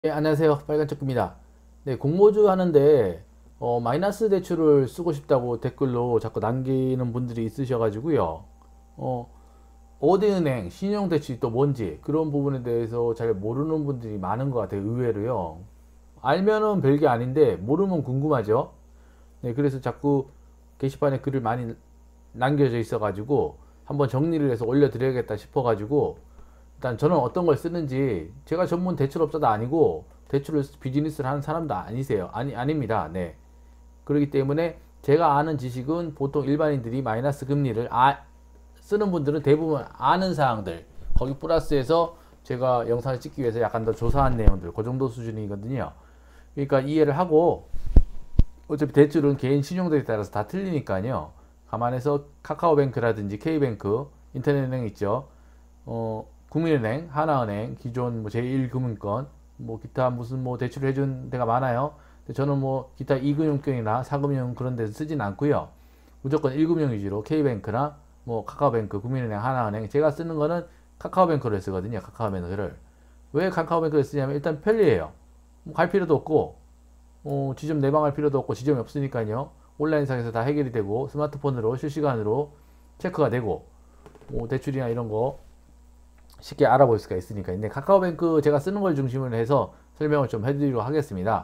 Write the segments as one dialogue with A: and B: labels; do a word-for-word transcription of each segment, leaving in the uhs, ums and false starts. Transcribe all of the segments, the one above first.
A: 네, 안녕하세요. 빨간초입니다. 네, 공모주 하는데 어, 마이너스 대출을 쓰고 싶다고 댓글로 자꾸 남기는 분들이 있으셔가지고요. 어, 어디은행, 신용대출이 또 뭔지 그런 부분에 대해서 잘 모르는 분들이 많은 것 같아요. 의외로요. 알면은 별게 아닌데 모르면 궁금하죠. 네, 그래서 자꾸 게시판에 글을 많이 남겨져 있어가지고 한번 정리를 해서 올려드려야겠다 싶어가지고 일단 저는 어떤 걸 쓰는지, 제가 전문 대출업자도 아니고 대출을 비즈니스를 하는 사람도 아니세요. 아니 아닙니다. 네. 그렇기 때문에 제가 아는 지식은 보통 일반인들이 마이너스 금리를 아, 쓰는 분들은 대부분 아는 사항들 거기 플러스해서 제가 영상을 찍기 위해서 약간 더 조사한 내용들 그 정도 수준이거든요. 그러니까 이해를 하고, 어차피 대출은 개인 신용도에 따라서 다 틀리니까요. 감안해서 카카오뱅크라든지 K뱅크, 인터넷은행 있죠. 어, 국민은행, 하나은행, 기존 뭐 제일금융권, 뭐 기타 무슨 뭐 대출을 해준 데가 많아요. 근데 저는 뭐 기타 이금융권이나 사금융 그런 데서 쓰진 않고요. 무조건 일 금융 위주로 K뱅크나 뭐 카카오뱅크, 국민은행, 하나은행, 제가 쓰는 거는 카카오뱅크를 쓰거든요. 카카오뱅크를. 왜 카카오뱅크를 쓰냐면 일단 편리해요. 뭐갈 필요도 없고, 어, 지점 내방할 필요도 없고, 지점이 없으니까요. 온라인상에서 다 해결이 되고, 스마트폰으로 실시간으로 체크가 되고, 뭐 대출이나 이런 거 쉽게 알아볼 수가 있으니까. 근데 카카오뱅크 제가 쓰는 걸 중심으로 해서 설명을 좀 해드리도록 하겠습니다.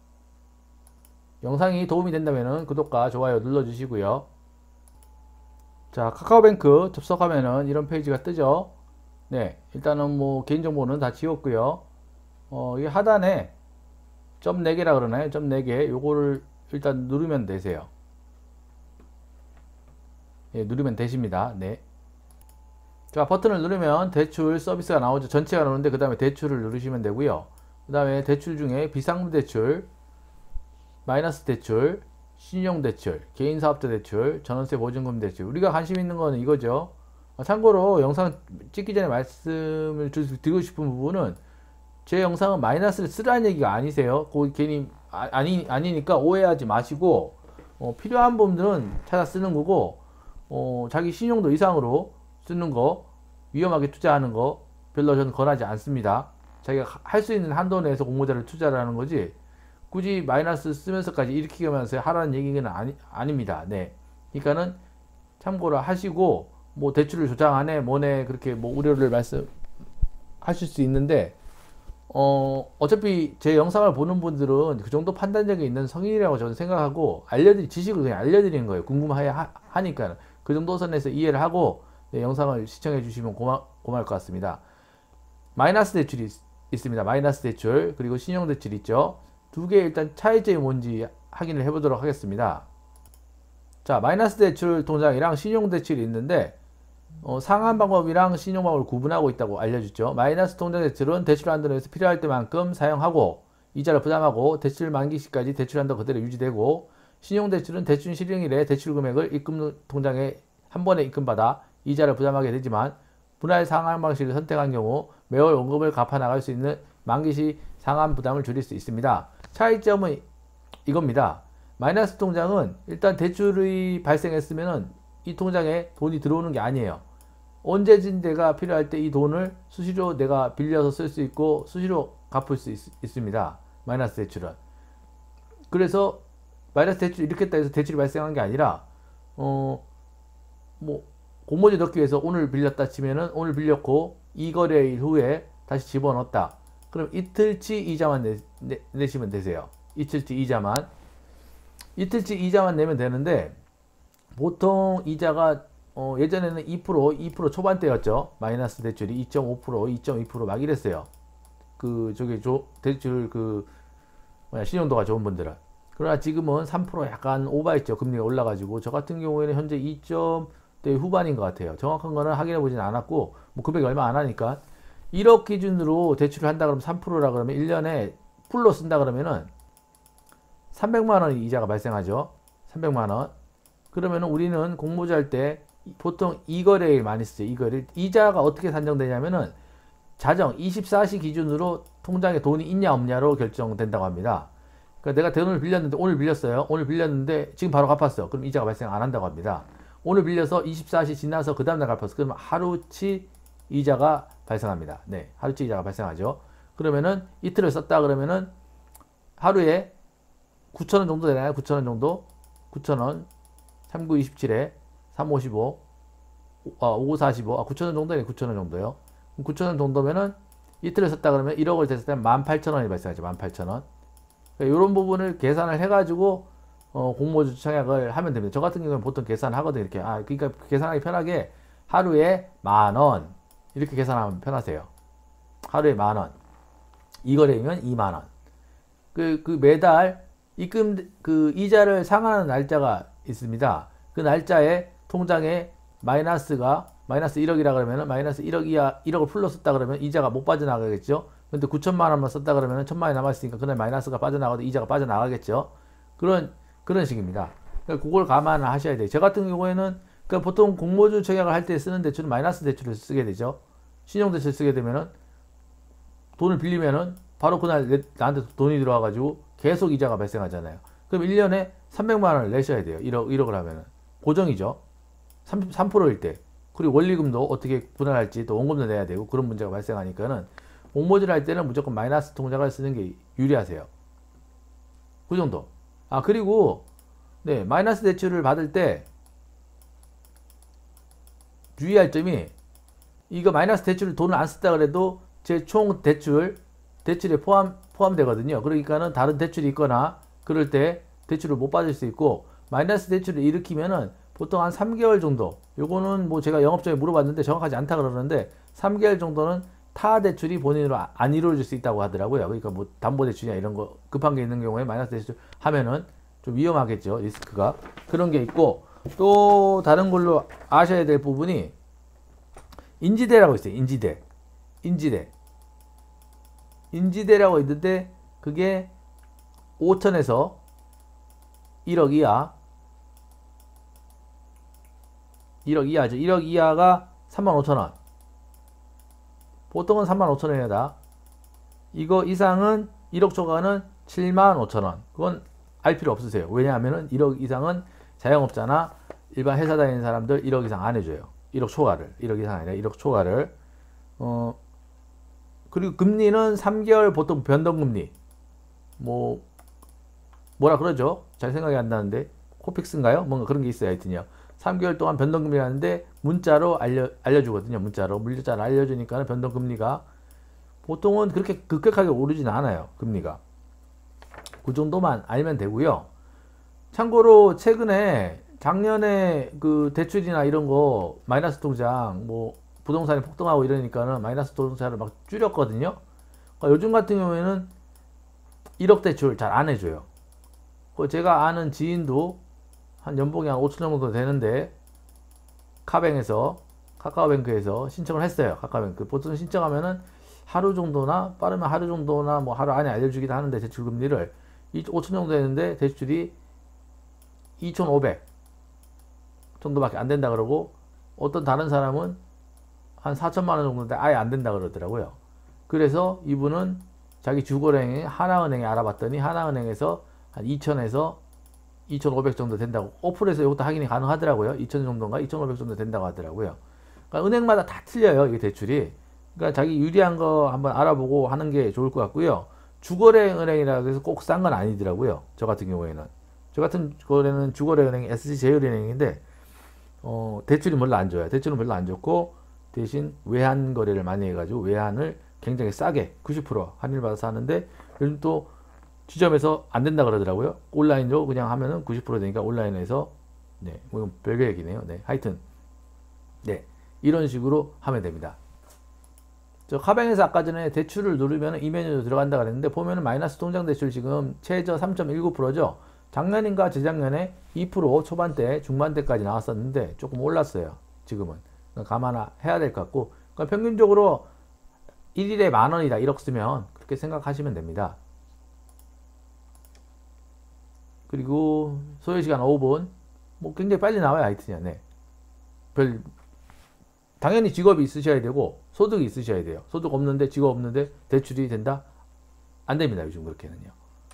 A: 영상이 도움이 된다면 구독과 좋아요 눌러주시고요. 자, 카카오뱅크 접속하면은 이런 페이지가 뜨죠. 네, 일단은 뭐 개인정보는 다 지웠고요. 어, 이 하단에 점 네 개라 그러나요? 점 네 개, 요거를 일단 누르면 되세요. 예, 누르면 되십니다. 네. 자, 버튼을 누르면 대출 서비스가 나오죠. 전체가 나오는데 그 다음에 대출을 누르시면 되고요. 그 다음에 대출 중에 비상부대출, 마이너스 대출, 신용대출, 개인사업자 대출, 전월세 보증금 대출. 우리가 관심 있는 거는 이거죠. 참고로 영상 찍기 전에 말씀을 드리고 싶은 부분은, 제 영상은 마이너스를 쓰라는 얘기가 아니세요. 그 괜히 아, 아니, 아니니까 오해하지 마시고, 어, 필요한 부분들은 찾아 쓰는 거고, 어, 자기 신용도 이상으로 쓰는 거, 위험하게 투자하는 거 별로 저는 권하지 않습니다. 자기가 할 수 있는 한도 내에서 공모자를 투자하는 거지, 굳이 마이너스 쓰면서까지 일으키면서 하라는 얘기는 아니, 아닙니다. 네. 그러니까는 참고로 하시고, 뭐 대출을 조장하네 뭐네 그렇게 뭐 우려를 말씀하실 수 있는데, 어, 어차피 제 영상을 보는 분들은 그 정도 판단력이 있는 성인이라고 저는 생각하고, 알려드리, 지식을 그냥 알려드리는 거예요. 궁금해 하니까. 그 정도 선에서 이해를 하고, 네, 영상을 시청해 주시면 고마, 고마울 것 같습니다. 마이너스 대출이 있, 있습니다. 마이너스 대출, 그리고 신용 대출 있죠. 두 개 일단 차이점이 뭔지 확인을 해보도록 하겠습니다. 자, 마이너스 대출 통장이랑 신용 대출이 있는데, 어, 상환 방법이랑 신용 방법을 구분하고 있다고 알려주죠. 마이너스 통장 대출은 대출 한도에서 필요할 때만큼 사용하고 이자를 부담하고 대출 만기 시까지 대출 한도 그대로 유지되고, 신용 대출은 대출 실행일에 대출 금액을 입금 통장에 한 번에 입금받아 이자를 부담하게 되지만, 분할 상환 방식을 선택한 경우 매월 원금을 갚아 나갈 수 있는 만기 시 상환 부담을 줄일 수 있습니다. 차이점은 이겁니다. 마이너스 통장은 일단 대출이 발생했으면 이 통장에 돈이 들어오는 게 아니에요. 언제든 내가 필요할 때 이 돈을 수시로 내가 빌려서 쓸 수 있고 수시로 갚을 수 있, 있습니다. 마이너스 대출은. 그래서 마이너스 대출 이렇게 해서 대출이 발생한 게 아니라, 어, 뭐 공모주 넣기 위해서 오늘 빌렸다 치면은 오늘 빌렸고 이 거래일 후에 다시 집어넣었다. 그럼 이틀치 이자만 내, 내, 내시면 되세요. 이틀치 이자만. 이틀치 이자만 내면 되는데, 보통 이자가 어, 예전에는 이 퍼센트, 이 퍼센트 초반대였죠. 마이너스 대출이 이 점 오 퍼센트, 이 점 이 퍼센트 막 이랬어요. 그 저기 조, 대출 그 뭐야, 신용도가 좋은 분들은. 그러나 지금은 삼 퍼센트 약간 오버했죠. 금리가 올라가지고. 저 같은 경우에는 현재 이 점대 후반인 것 같아요. 정확한 거는 확인해 보진 않았고, 뭐 금액이 얼마 안 하니까. 일억 기준으로 대출을 한다 그러면 삼 퍼센트라 그러면 일 년에 풀로 쓴다 그러면은 삼백만 원 이자가 발생하죠. 삼백만 원. 그러면 우리는 공모주 할 때 보통 이거래일 많이 쓰죠. 이거래일. 이자가 어떻게 산정되냐면은 자정 이십사 시 기준으로 통장에 돈이 있냐 없냐로 결정된다고 합니다. 그러니까 내가 돈을 빌렸는데, 오늘 빌렸어요. 오늘 빌렸는데 지금 바로 갚았어. 그럼 이자가 발생 안 한다고 합니다. 오늘 빌려서 이십사 시 지나서 그 다음날 갚았어. 그러면 하루치 이자가 발생합니다. 네, 하루치 이자가 발생하죠. 그러면은 이틀을 썼다 그러면은 하루에 구천 원 정도 되나요? 구천 원 정도? 구천 원, 삼구 이십칠에 삼 오십오, 아, 오구 사십오, 아, 구천 원 정도네. 구천 원 정도요. 구천 원 정도면은 이틀을 썼다 그러면 일억을 됐을 때 만 팔천 원이 발생하죠. 만 팔천 원. 그러니까 이런 부분을 계산을 해가지고 어, 공모주 청약을 하면 됩니다. 저 같은 경우는 보통 계산하거든요. 이렇게. 아, 그러니까 계산하기 편하게 하루에 만 원. 이렇게 계산하면 편하세요. 하루에 만 원. 이 거래이면 이만 원. 그, 그 매달 입금, 그 이자를 상환하는 날짜가 있습니다. 그 날짜에 통장에 마이너스가, 마이너스 일억이라 그러면은 마이너스 일억 이하, 일억을 풀로 썼다 그러면 이자가 못 빠져나가겠죠. 근데 구천만 원만 썼다 그러면 천만 원이 남아있으니까 그날 마이너스가 빠져나가도 이자가 빠져나가겠죠. 그런, 그런 식입니다. 그러니까 그걸 감안을 하셔야 돼요. 저 같은 경우에는 그러니까 보통 공모주 청약을 할 때 쓰는 대출은 마이너스 대출을 쓰게 되죠. 신용대출 쓰게 되면은 돈을 빌리면은 바로 그날 내, 나한테 돈이 들어와가지고 계속 이자가 발생하잖아요. 그럼 일 년에 삼백만 원을 내셔야 돼요. 일억, 일억을 하면은. 고정이죠. 삼 퍼센트일 때. 그리고 원리금도 어떻게 분할할지 또 원금도 내야 되고 그런 문제가 발생하니까는 공모주를 할 때는 무조건 마이너스 통장을 쓰는 게 유리하세요. 그 정도. 아, 그리고 네, 마이너스 대출을 받을 때 주의할 점이 이거 마이너스 대출을 돈을 안 썼다 그래도 제 총 대출 대출에 포함 포함되거든요. 그러니까는 다른 대출이 있거나 그럴 때 대출을 못 받을 수 있고 마이너스 대출을 일으키면은 보통 한 삼 개월 정도 요거는 뭐 제가 영업자에 물어봤는데 정확하지 않다 그러는데 삼 개월 정도는 타 대출이 본인으로 안 이루어질 수 있다고 하더라고요. 그러니까 뭐 담보대출이나 이런 거 급한 게 있는 경우에 마이너스 대출 하면은 좀 위험하겠죠. 리스크가. 그런 게 있고 또 다른 걸로 아셔야 될 부분이 인지대라고 있어요. 인지대. 인지대. 인지대라고 있는데 그게 오천에서 일억 이하 일억 이하죠. 일억 이하가 삼만 오천 원. 보통은 삼만 오천 원이다. 이거 이상은 일억 초과는 칠만 오천 원. 그건 알 필요 없으세요. 왜냐하면 일억 이상은 자영업자나 일반 회사 다니는 사람들 일억 이상 안 해줘요. 일억 초과를. 일억 이상 아니라 일억 초과를. 어, 그리고 금리는 삼 개월 보통 변동금리. 뭐, 뭐라 그러죠? 잘 생각이 안 나는데. 코픽스인가요? 뭔가 그런 게 있어요. 하여튼요. 삼 개월 동안 변동금리가 하는데 문자로 알려, 알려주거든요. 문자로. 물자로 알려주니까 변동금리가 보통은 그렇게 급격하게 오르지는 않아요. 금리가. 그 정도만 알면 되고요. 참고로 최근에 작년에 그 대출이나 이런 거 마이너스 통장 뭐 부동산이 폭등하고 이러니까는 마이너스 통장을 막 줄였거든요. 그러니까 요즘 같은 경우에는 일억 대출 잘 안 해줘요. 제가 아는 지인도 한 연봉이 한 오천 정도 되는데 카뱅에서 카카오뱅크에서 신청을 했어요. 카카오뱅크 보통 신청하면은 하루 정도나 빠르면 하루 정도나 뭐 하루 안에 알려주기도 하는데 대출 금리를 오천 정도 되는데 대출이 이천오백 정도밖에 안 된다 그러고 어떤 다른 사람은 한 사천만 원 정도인데 아예 안 된다 그러더라고요. 그래서 이분은 자기 주거래행에 하나은행에 알아봤더니 하나은행에서 한 이천에서 이천오백 정도 된다고 어플에서 이것도 확인이 가능하더라고요. 이천 정도인가 이천오백 정도 된다고 하더라고요. 그러니까 은행마다 다 틀려요. 이게 대출이. 그러니까 자기 유리한 거 한번 알아보고 하는 게 좋을 것 같고요. 주거래 은행이라 해서 꼭 싼 건 아니더라고요. 저 같은 경우에는. 저 같은 거래는 주거래 은행이 에스지제일은행인데 어, 대출이 별로 안 좋아요. 대출은 별로 안 좋고 대신 외환 거래를 많이 해가지고 외환을 굉장히 싸게 구십 퍼센트 할인을 받아서 하는데 요즘 또 지점에서 안 된다 그러더라고요. 온라인으로 그냥 하면은 구십 퍼센트 되니까 온라인에서 네, 뭐 별개 얘기네요. 네, 하여튼 네, 이런 식으로 하면 됩니다. 저 카뱅에서 아까 전에 대출을 누르면 이 메뉴로 들어간다 그랬는데 보면은 마이너스 통장 대출 지금 최저 삼 점 일구 퍼센트죠. 작년인가 재작년에 이 퍼센트 초반대 중반대까지 나왔었는데 조금 올랐어요. 지금은 감안해야 될 것 같고 그러니까 평균적으로 일일에 만 원이다 일억 쓰면 그렇게 생각하시면 됩니다. 그리고 소요시간 오 분 뭐 굉장히 빨리 나와요. 하여튼요. 네. 별 당연히 직업이 있으셔야 되고 소득이 있으셔야 돼요. 소득 없는데 직업 없는데 대출이 된다? 안 됩니다. 요즘 그렇게는요.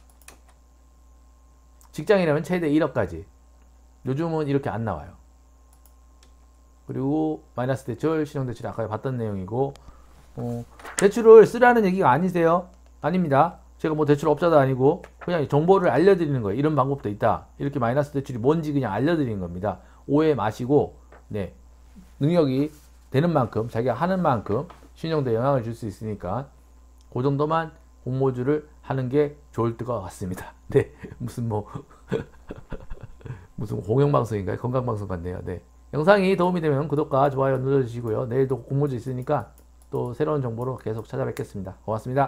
A: 직장이라면 최대 일억까지. 요즘은 이렇게 안 나와요. 그리고 마이너스 대출, 신용대출 아까 봤던 내용이고 어, 대출을 쓰라는 얘기가 아니세요? 아닙니다. 제가 뭐 대출 업자도 아니고 그냥 정보를 알려드리는 거예요. 이런 방법도 있다. 이렇게 마이너스 대출이 뭔지 그냥 알려드리는 겁니다. 오해 마시고 네 능력이 되는 만큼 자기가 하는 만큼 신용도에 영향을 줄 수 있으니까 그 정도만 공모주를 하는 게 좋을 것 같습니다. 네 무슨 뭐 무슨 공영방송인가요? 건강방송 같네요. 네 영상이 도움이 되면 구독과 좋아요 눌러주시고요. 내일도 공모주 있으니까 또 새로운 정보로 계속 찾아뵙겠습니다. 고맙습니다.